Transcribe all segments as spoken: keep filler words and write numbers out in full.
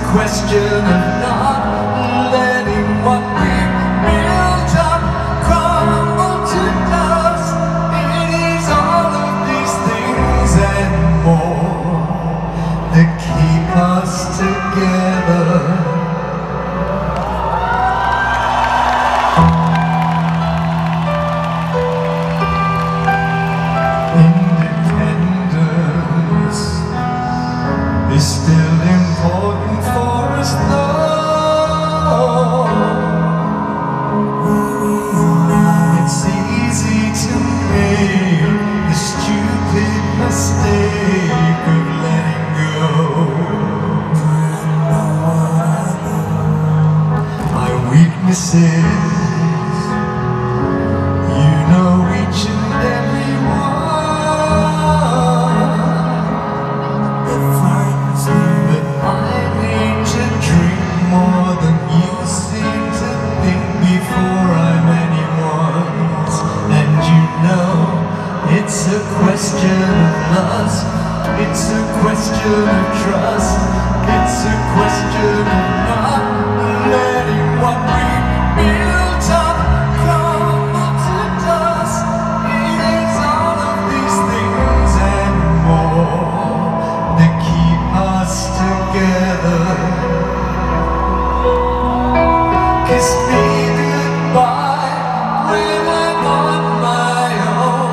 question of not letting what we built up crumble to dust. It is all of these things and more that keep us together. Independence is still important for us though. It's easy to make the stupid mistake of letting go. My weaknesses, you know each and every one. It's a question of lust, it's a question of trust, it's a question of not letting what we built up crumble to dust. It is all of these things and more that keep us together. Kiss me goodbye when I'm on my own.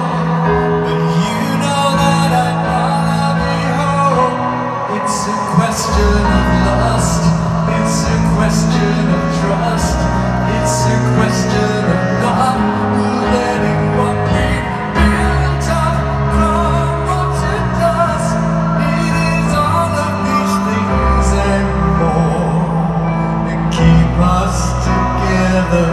It's a question of lust, it's a question of trust, it's a question of not letting what we built up crumble to dust. It is all of these things and more that keep us together.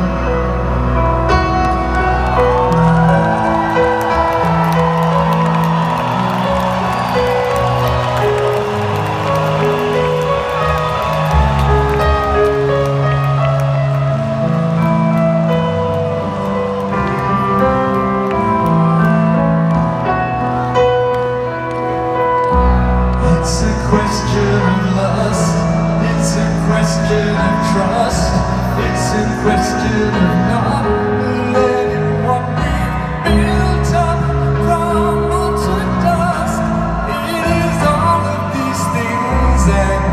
It's a question of lust, it's a question of trust, it's a question of not letting what we built up crumble to dust. It is all of these things and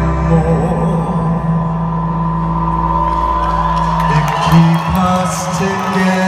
more that keep us together.